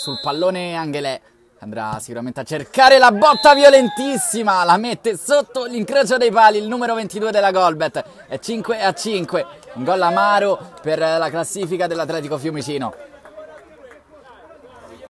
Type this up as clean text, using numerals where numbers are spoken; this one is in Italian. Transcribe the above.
sul pallone Anghelè. Andrà sicuramente a cercare la botta violentissima, la mette sotto l'incrocio dei pali il numero 22 della Golbet. È 5-5, un gol amaro per la classifica dell'Atletico Fiumicino.